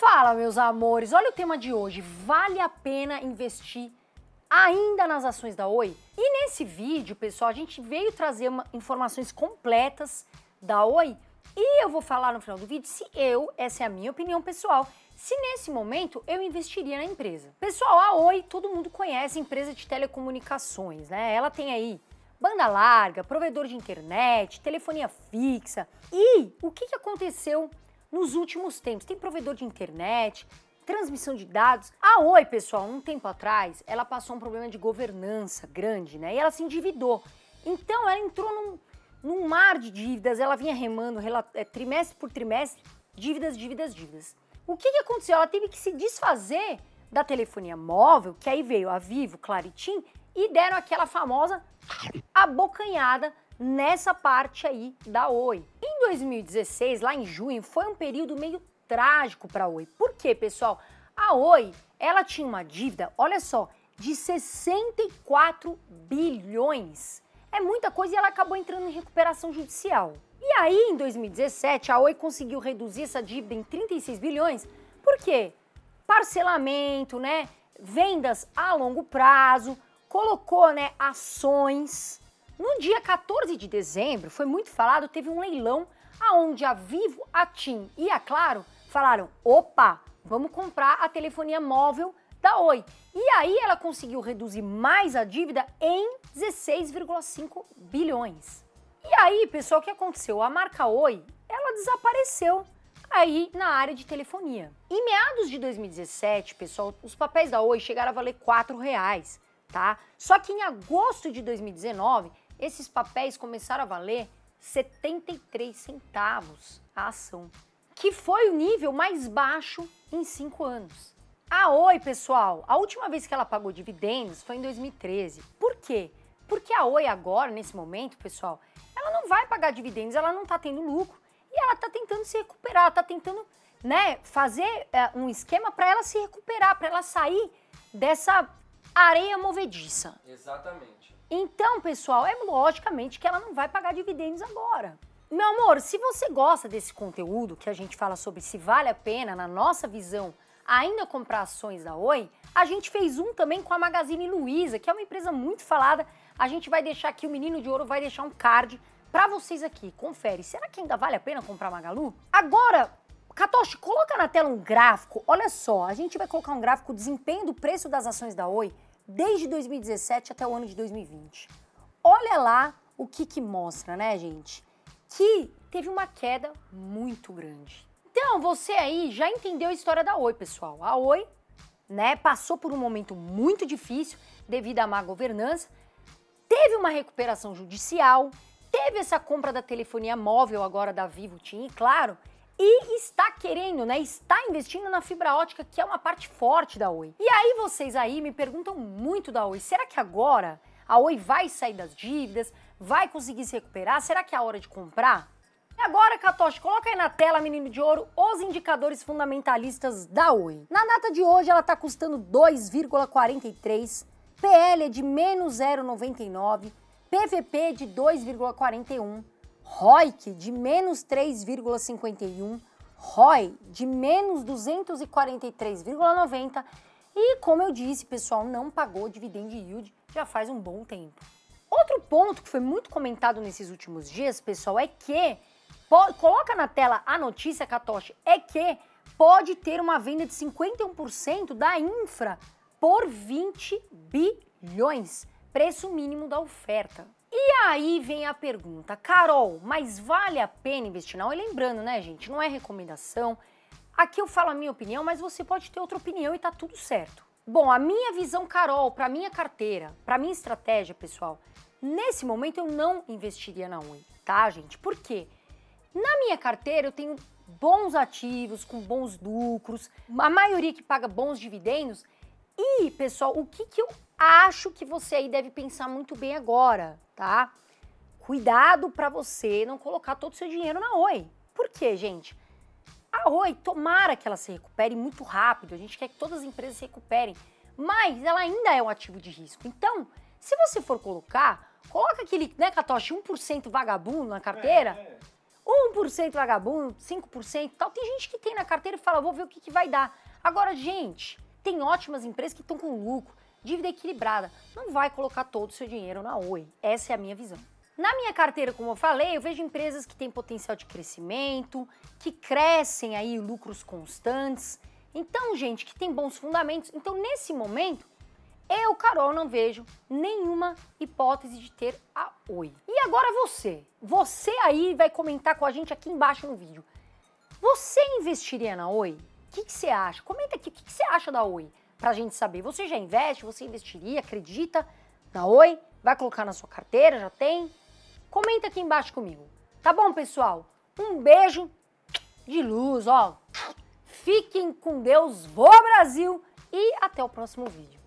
Fala, meus amores, olha o tema de hoje. Vale a pena investir ainda nas ações da Oi? E nesse vídeo, pessoal, a gente veio trazer informações completas da Oi e eu vou falar no final do vídeo se essa é a minha opinião pessoal, se nesse momento eu investiria na empresa. Pessoal, a Oi, todo mundo conhece, empresa de telecomunicações, né? Ela tem aí banda larga, provedor de internet, telefonia fixa. E o que aconteceu nos últimos tempos? Tem provedor de internet, transmissão de dados. A Oi, pessoal, um tempo atrás, ela passou um problema de governança grande, né? E ela se endividou. Então, ela entrou num mar de dívidas, ela vinha remando trimestre por trimestre, dívidas. O que aconteceu? Ela teve que se desfazer da telefonia móvel, que aí veio a Vivo, Claro e TIM, e deram aquela famosa abocanhada nessa parte aí da Oi. Em 2016, lá em junho, foi um período meio trágico para a Oi. Por quê, pessoal? A Oi, ela tinha uma dívida, olha só, de 64 bilhões. É muita coisa e ela acabou entrando em recuperação judicial. E aí, em 2017, a Oi conseguiu reduzir essa dívida em 36 bilhões. Por quê? Parcelamento, né? Vendas a longo prazo, colocou, né, ações. No dia 14 de dezembro, foi muito falado, teve um leilão onde a Vivo, a TIM e a Claro falaram, opa, vamos comprar a telefonia móvel da Oi. E aí ela conseguiu reduzir mais a dívida em 16,5 bilhões. E aí, pessoal, o que aconteceu? A marca Oi, ela desapareceu aí na área de telefonia. Em meados de 2017, pessoal, os papéis da Oi chegaram a valer R$4, tá? Só que em agosto de 2019, esses papéis começaram a valer 73 centavos a ação, que foi o nível mais baixo em 5 anos. A Oi, pessoal, a última vez que ela pagou dividendos foi em 2013. Por quê? Porque a Oi agora, nesse momento, pessoal, ela não vai pagar dividendos, ela não tá tendo lucro e ela tá tentando se recuperar, ela tá tentando, né, fazer um esquema para ela se recuperar, para ela sair dessa areia movediça. Exatamente. Então, pessoal, é logicamente que ela não vai pagar dividendos agora. Meu amor, se você gosta desse conteúdo que a gente fala sobre se vale a pena, na nossa visão, ainda comprar ações da Oi, a gente fez um também com a Magazine Luiza, que é uma empresa muito falada. A gente vai deixar aqui, o Menino de Ouro vai deixar um card pra vocês aqui. Confere, será que ainda vale a pena comprar a Magalu? Agora, Katoshi, coloca na tela um gráfico. Olha só, a gente vai colocar um gráfico do desempenho do preço das ações da Oi desde 2017 até o ano de 2020. Olha lá o que mostra, né, gente? Que teve uma queda muito grande. Então, você aí já entendeu a história da Oi, pessoal. A Oi, né, passou por um momento muito difícil devido à má governança, teve uma recuperação judicial, teve essa compra da telefonia móvel agora da Vivo, TIM, claro, e está querendo, né, está investindo na fibra ótica, que é uma parte forte da Oi. E aí vocês aí me perguntam muito da Oi, será que agora a Oi vai sair das dívidas, vai conseguir se recuperar? Será que é a hora de comprar? E agora, Katoshi, coloca aí na tela, Menino de Ouro, os indicadores fundamentalistas da Oi. Na data de hoje, ela está custando 2,43, PL é de menos 0,99, PVP de 2,41, ROIC de menos 3,51, ROI de menos 243,90 e, como eu disse, pessoal, não pagou dividend yield já faz um bom tempo. Outro ponto que foi muito comentado nesses últimos dias, pessoal, é que, coloca na tela a notícia, Katoshi, é que pode ter uma venda de 51% da infra por 20 bilhões, preço mínimo da oferta. E aí vem a pergunta, Carol, mas vale a pena investir na Oi? Lembrando, né, gente, não é recomendação. Aqui eu falo a minha opinião, mas você pode ter outra opinião e tá tudo certo. Bom, a minha visão, Carol, para minha carteira, para minha estratégia, pessoal, nesse momento eu não investiria na Oi, tá, gente? Por quê? Na minha carteira eu tenho bons ativos, com bons lucros, a maioria que paga bons dividendos. E, pessoal, o que eu acho que você aí deve pensar muito bem agora, tá? Cuidado para você não colocar todo o seu dinheiro na Oi. Por quê, gente? A Oi, tomara que ela se recupere muito rápido, a gente quer que todas as empresas se recuperem, mas ela ainda é um ativo de risco. Então, se você for coloca aquele, né, Katoshi, 1% vagabundo na carteira, 1% vagabundo, 5% e tal. Tem gente que tem na carteira e fala, vou ver o que vai dar. Agora, gente, tem ótimas empresas que estão com lucro, dívida equilibrada. Não vai colocar todo o seu dinheiro na Oi. Essa é a minha visão. Na minha carteira, como eu falei, eu vejo empresas que têm potencial de crescimento, que crescem aí lucros constantes. Então, gente, que tem bons fundamentos. Então, nesse momento, eu, Carol, não vejo nenhuma hipótese de ter a Oi. E agora você aí vai comentar com a gente aqui embaixo no vídeo. Você investiria na Oi? O que você acha? Comenta aqui, o que você acha da Oi? Pra gente saber. Você já investe? Você investiria? Acredita na Oi? Vai colocar na sua carteira? Já tem? Comenta aqui embaixo comigo. Tá bom, pessoal? Um beijo de luz, ó. Fiquem com Deus, voa Brasil e até o próximo vídeo.